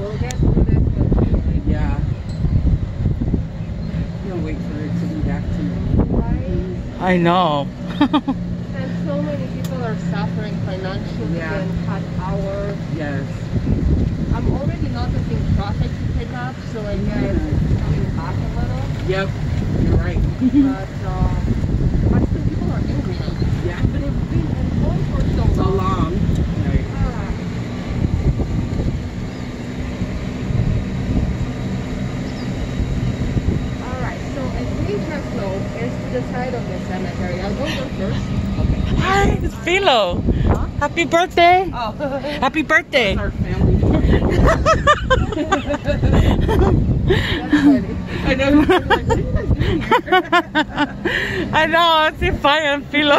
We'll get through this one. Yeah. Can't wait for it to be back to me. Right? I know. And so many people are suffering financially Yeah. and cut hours. Yes. I'm already noticing traffic pick up, so I guess it's coming back a little. Yep. You're right. But still people are angry now. Yeah. But it's been going for so So long. long. Right. Alright, so I think Tesla is to the side of the cemetery. I'll go there first. Hi, it's Filo. Huh? Happy birthday. Oh. Happy birthday. Our family. That's funny. I know. I know, it's faia and filo. Oh,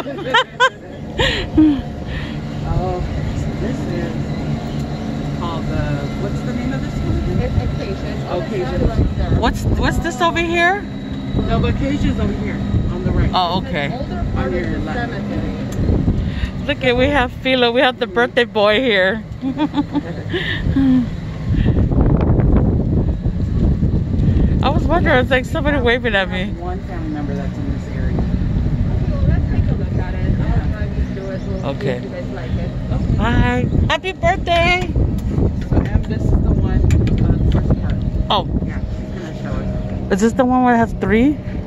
so this is called the, what's the name of this one? It's Acacia. Acacia. Right there. What's this over here? No, but Acacia's over here on the right. Oh, It's okay. an older part of your the left. cemetery. Look at, we have Filo. We have the birthday boy here. I was wondering, it's like somebody waving at me. One family member that's in this area. Well, let's take a look at it. I'll drive you through it. We'll Okay. see if you guys like it. Bye. Happy birthday. So, and this is the one, the first part. Oh, Yeah, she's gonna show us. is this the one where it has 3?